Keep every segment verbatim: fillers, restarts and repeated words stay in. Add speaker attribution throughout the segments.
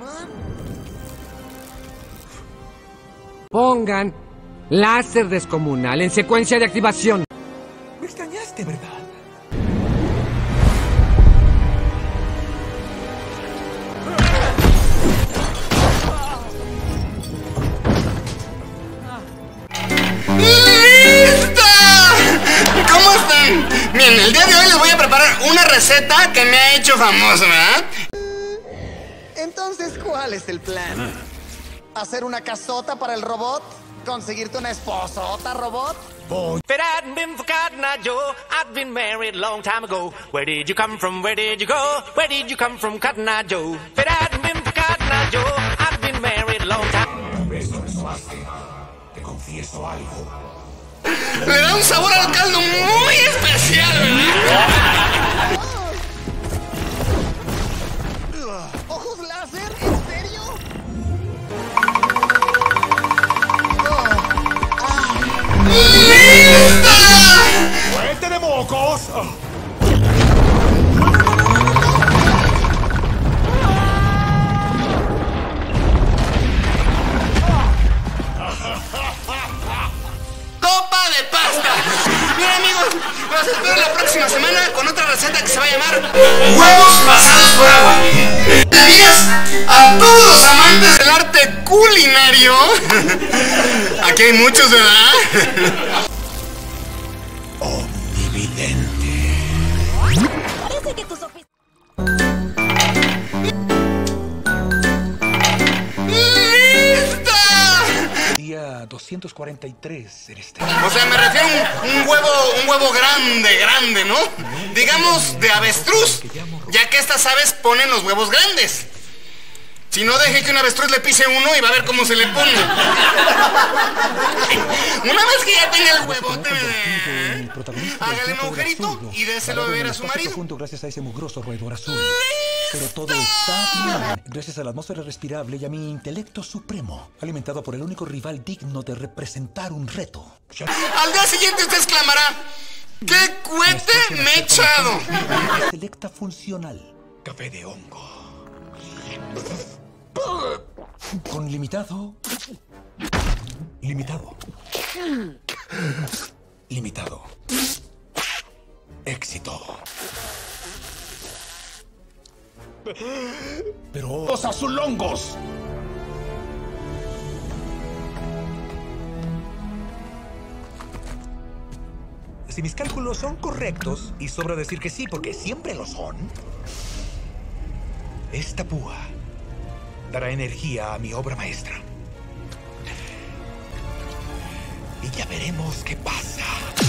Speaker 1: Pongan láser descomunal en secuencia de activación.
Speaker 2: Me extrañaste, ¿verdad?
Speaker 3: ¿Cómo están? Bien, el día de hoy les voy a preparar una receta que me ha hecho famoso, ¿verdad?
Speaker 4: Entonces, ¿cuál es el plan? ¿Hacer una casota para el robot? ¿Conseguirte una esposota, robot?
Speaker 5: If it hadn't been for Cotton Eye Joe, I'd been married a long time ago. Where did you come from? Where did you go? Where did you come from, Cotton Eye Joe? If it hadn't been for Cotton Eye Joe, I'd been married a long time.
Speaker 2: Esto es suave. Te confieso algo.
Speaker 3: Le da un sabor al caldo muy especial, ¿verdad?
Speaker 4: ¿Ojos láser? ¿En serio?
Speaker 3: ¡Lista!
Speaker 2: ¡Fuente de mocos!
Speaker 3: ¡Copa de pasta! Bien, amigos, los espero la próxima semana con otra receta que se va a llamar huevos pasados por agua. Gracias a todos los amantes del arte culinario. Aquí hay muchos, ¿verdad?
Speaker 2: Omnividente.
Speaker 6: Parece que tus oficinas...
Speaker 2: Día doscientos cuarenta y tres eres este.
Speaker 3: O sea, me refiero a un, un huevo, un huevo grande, grande, ¿no? Digamos de avestruz, ya que estas aves ponen los huevos grandes. Si no, deje que un avestruz le pise uno y va a ver cómo se le pone. Una vez que ya tenga el huevo, hágale un agujerito y déselo a beber a su marido.
Speaker 2: Gracias a ese mugroso roedor azul. Pero todo está bien, gracias a la atmósfera respirable y a mi intelecto supremo, alimentado por el único rival digno de representar un reto.
Speaker 3: Al día siguiente usted exclamará: ¡qué cohete me he echado!
Speaker 2: Selecta funcional. Café de hongo. Con limitado. Limitado. Limitado. Éxito. Pero... ¡los azulongos! Si mis cálculos son correctos, y sobra decir que sí porque siempre lo son, esta púa dará energía a mi obra maestra. Y ya veremos qué pasa.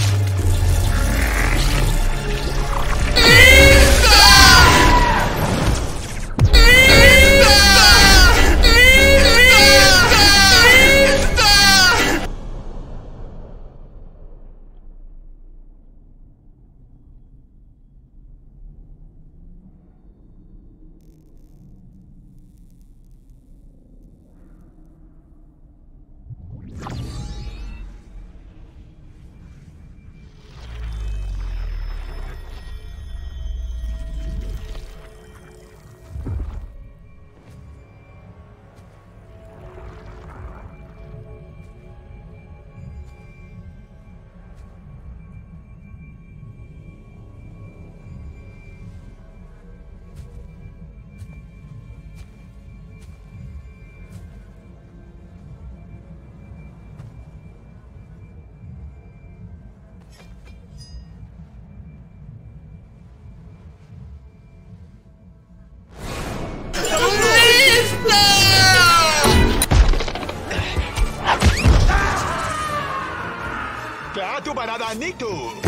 Speaker 2: ¡Tu parada, Nick!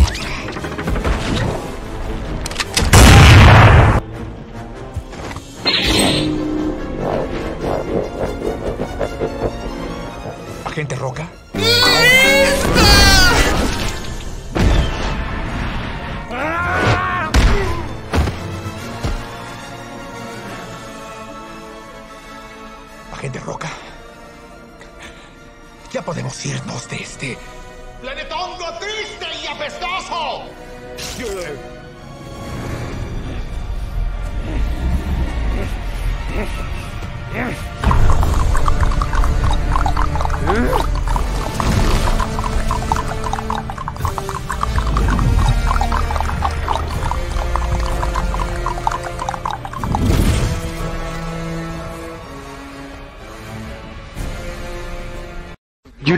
Speaker 2: ¿Agente Roca? Agente Roca. Ya podemos irnos de este... ¡planetongo triste y apestoso!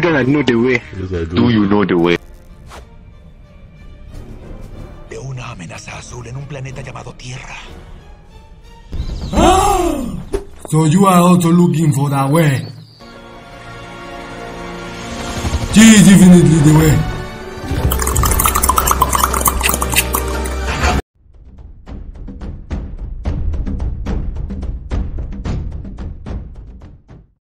Speaker 7: that I know the way.
Speaker 8: Yes, I do.
Speaker 7: Do you know the way?
Speaker 2: De una amenaza azul en un planeta llamado Tierra.
Speaker 9: So you are also looking for that way? This is definitely the way.